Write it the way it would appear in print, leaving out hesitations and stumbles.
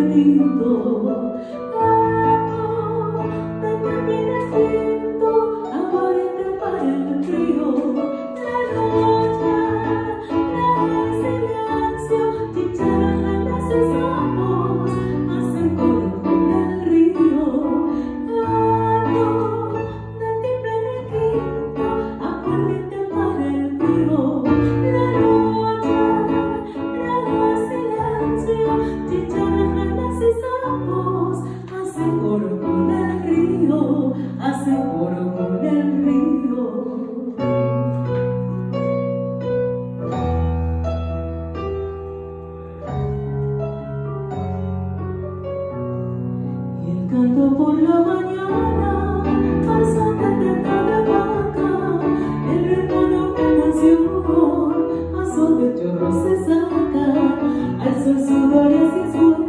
perdido. De caminas lento, aguardiente para el río. La noche, el silencio, chicharras y sapos hacen coro con el río. De timbre en el quinto, aguardiente para el río. La noche, el silencio, chicharras y sapos hacen coro con el río, hacen coro con el río. Y el canto por la mañana, al son de cada vaca, el ritmo de una canción, a son de chorro se saca, al sol sudor y así sudor.